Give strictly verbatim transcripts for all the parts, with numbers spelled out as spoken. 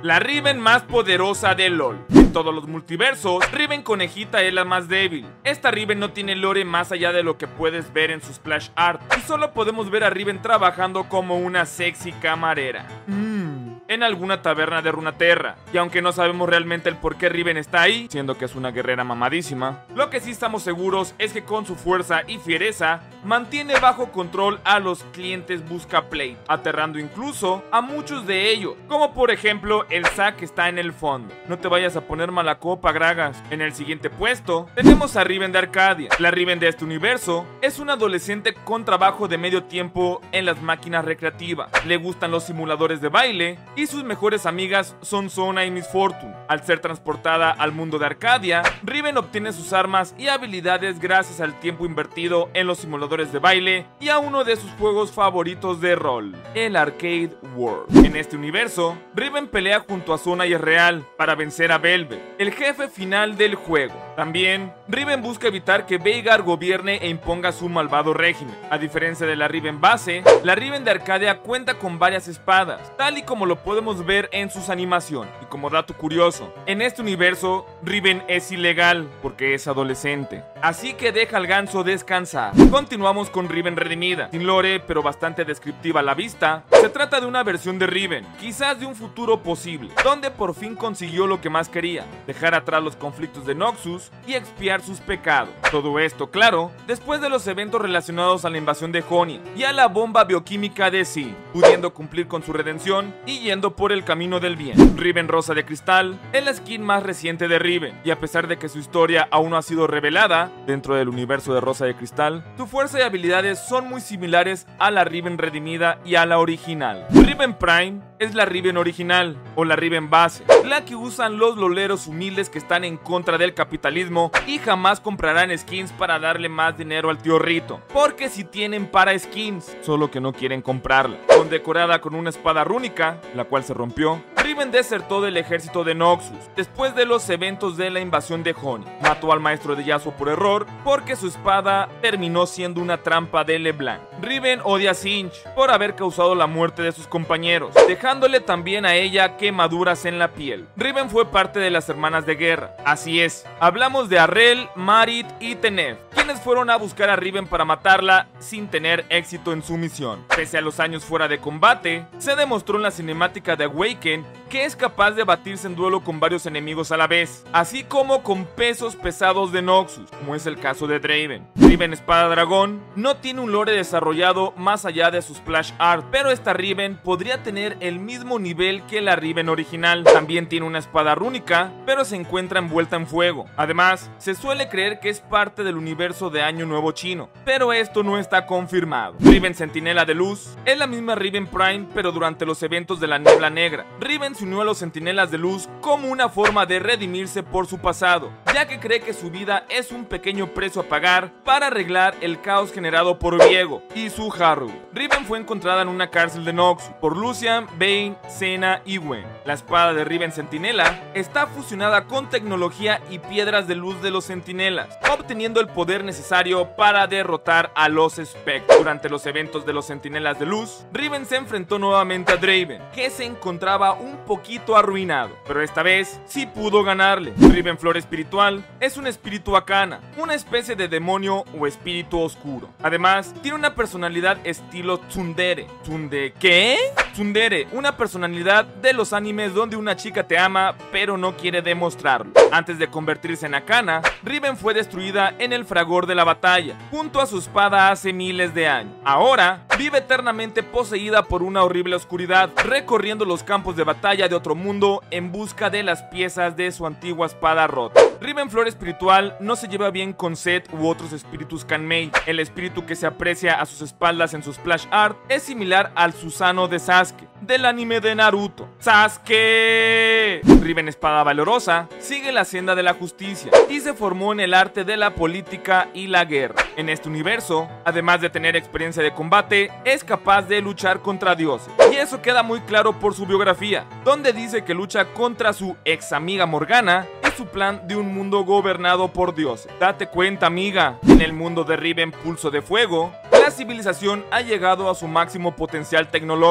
la Riven más poderosa de LoL. En todos los multiversos, Riven Conejita es la más débil. Esta Riven no tiene lore más allá de lo que puedes ver en su splash art, y solo podemos ver a Riven trabajando como una sexy camarera. Mmm. En alguna taberna de Runaterra, y aunque no sabemos realmente el por qué Riven está ahí, siendo que es una guerrera mamadísima, lo que sí estamos seguros es que con su fuerza y fiereza mantiene bajo control a los clientes Buscaplay, aterrando incluso a muchos de ellos, como por ejemplo el Zac que está en el fondo. No te vayas a poner mala copa, Gragas. En el siguiente puesto tenemos a Riven de Arcadia. La Riven de este universo es una adolescente con trabajo de medio tiempo en las máquinas recreativas. Le gustan los simuladores de baile y sus mejores amigas son Sona y Miss Fortune. Al ser transportada al mundo de Arcadia, Riven obtiene sus armas y habilidades gracias al tiempo invertido en los simuladores de baile y a uno de sus juegos favoritos de rol, el Arcade World. En este universo, Riven pelea junto a Sona y es real para vencer a Velvet, el jefe final del juego. También, Riven busca evitar que Veigar gobierne e imponga su malvado régimen. A diferencia de la Riven base, la Riven de Arcadia cuenta con varias espadas, tal y como lo podemos ver en sus animaciones. Y como dato curioso, en este universo, Riven es ilegal porque es adolescente. Así que deja al ganso descansar. Continuamos con Riven redimida, sin lore pero bastante descriptiva a la vista. Se trata de una versión de Riven, quizás de un futuro posible, donde por fin consiguió lo que más quería, dejar atrás los conflictos de Noxus y expiar sus pecados. Todo esto, claro, después de los eventos relacionados a la invasión de Jonia y a la bomba bioquímica de Zin, pudiendo cumplir con su redención y yendo por el camino del bien. Riven Rosa de Cristal es la skin más reciente de Riven, y a pesar de que su historia aún no ha sido revelada dentro del universo de Rosa de Cristal, su fuerza y habilidades son muy similares a la Riven redimida y a la original. Riven Prime es la Riven original, o la Riven base, la que usan los loleros humildes que están en contra del capitalismo y jamás comprarán skins para darle más dinero al tío Rito, porque si tienen para skins, solo que no quieren comprarla. Condecorada con una espada rúnica, la cual se rompió, Riven desertó del ejército de Noxus después de los eventos de la invasión de Jonia. Mató al maestro de Yasuo por error porque su espada terminó siendo una trampa de LeBlanc. Riven odia a Sinch por haber causado la muerte de sus compañeros, dejándole también a ella quemaduras en la piel. Riven fue parte de las hermanas de guerra. Así es, hablamos de Arrel, Marit y Tenef, quienes fueron a buscar a Riven para matarla sin tener éxito en su misión. Pese a los años fuera de combate, se demostró en la cinemática de Awaken que es capaz de batirse en duelo con varios enemigos a la vez, así como con pesos pesados de Noxus, como es el caso de Draven. Riven Espada Dragón no tiene un lore desarrollado más allá de su splash art, pero esta Riven podría tener el mismo nivel que la Riven original. También tiene una espada rúnica, pero se encuentra envuelta en fuego. Además, se suele creer que es parte del universo de Año Nuevo Chino, pero esto no está confirmado. Riven Centinela de Luz es la misma Riven Prime, pero durante los eventos de la Niebla Negra. Riven se unió a los Centinelas de Luz como una forma de redimirse por su pasado, ya que cree que su vida es un pequeño precio a pagar para arreglar el caos generado por Viego y su Harrow. Riven fue encontrada en una cárcel de Noxus por Lucian, Vayne, Senna y Gwen. La espada de Riven Centinela está fusionada con tecnología y piedras de luz de los Centinelas, obteniendo el poder necesario para derrotar a los Spectres. Durante los eventos de los Centinelas de Luz, Riven se enfrentó nuevamente a Draven, que se encontraba un poquito arruinado, pero esta vez sí pudo ganarle. Riven Flor Espiritual es un espíritu arcana, una especie de demonio o espíritu oscuro. Además, tiene una personalidad estilo tsundere. ¿Tsunde qué? Tsundere, una personalidad de los animes donde una chica te ama pero no quiere demostrarlo. Antes de convertirse en Akana, Riven fue destruida en el fragor de la batalla, junto a su espada hace miles de años. Ahora, vive eternamente poseída por una horrible oscuridad, recorriendo los campos de batalla de otro mundo en busca de las piezas de su antigua espada rota. Riven Flor Espiritual no se lleva bien con Zed u otros espíritus Kanmei. El espíritu que se aprecia a sus espaldas en su splash art es similar al Susanoo de Sasuke, del anime de Naruto. ¡Sasuke! Riven Espada Valorosa sigue la senda de la justicia y se formó en el arte de la política y la guerra. En este universo, además de tener experiencia de combate, es capaz de luchar contra dioses, y eso queda muy claro por su biografía, donde dice que lucha contra su ex amiga Morgana y su plan de un mundo gobernado por dioses. Date cuenta, amiga, en el mundo de Riven Pulso de Fuego, la civilización ha llegado a su máximo potencial tecnológico,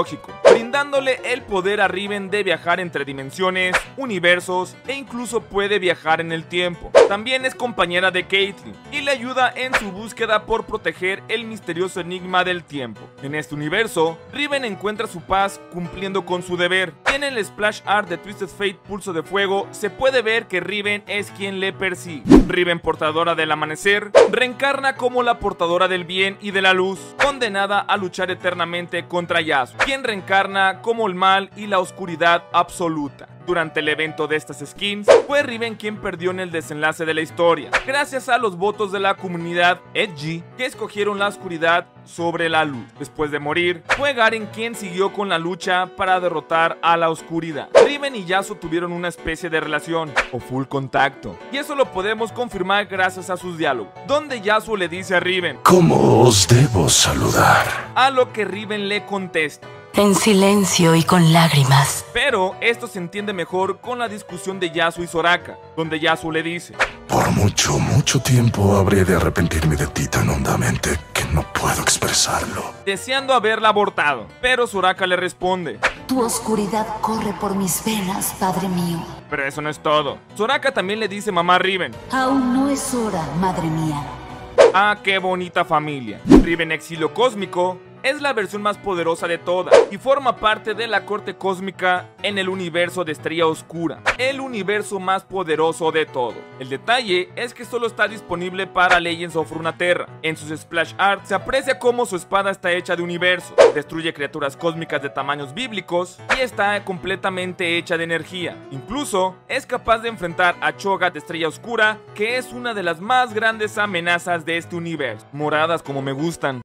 brindándole el poder a Riven de viajar entre dimensiones, universos e incluso puede viajar en el tiempo. También es compañera de Caitlyn y le ayuda en su búsqueda por proteger el misterioso enigma del tiempo. En este universo, Riven encuentra su paz cumpliendo con su deber. En el splash art de Twisted Fate Pulso de Fuego se puede ver que Riven es quien le persigue. Riven, portadora del amanecer, reencarna como la portadora del bien y de la luz, condenada a luchar eternamente contra Yasuo, quien reencarna como el mal y la oscuridad absoluta. Durante el evento de estas skins, fue Riven quien perdió en el desenlace de la historia, gracias a los votos de la comunidad Edgy que escogieron la oscuridad sobre la luz. Después de morir, fue Garen quien siguió con la lucha para derrotar a la oscuridad. Riven y Yasuo tuvieron una especie de relación, o full contacto, y eso lo podemos confirmar gracias a sus diálogos, donde Yasuo le dice a Riven: ¿cómo os debo saludar? A lo que Riven le contesta: en silencio y con lágrimas. Pero esto se entiende mejor con la discusión de Yasuo y Soraka, donde Yasuo le dice: por mucho, mucho tiempo habré de arrepentirme de ti tan hondamente que no puedo expresarlo, deseando haberla abortado. Pero Soraka le responde: tu oscuridad corre por mis venas, padre mío. Pero eso no es todo. Soraka también le dice mamá a Riven: aún no es hora, madre mía. Ah, qué bonita familia. Riven Exilio Cósmico es la versión más poderosa de todas y forma parte de la corte cósmica en el universo de Estrella Oscura, el universo más poderoso de todo. El detalle es que solo está disponible para Legends of Runeterra. En sus splash art se aprecia cómo su espada está hecha de universo, destruye criaturas cósmicas de tamaños bíblicos y está completamente hecha de energía. Incluso es capaz de enfrentar a Cho'Gath de Estrella Oscura, que es una de las más grandes amenazas de este universo. Moradas como me gustan.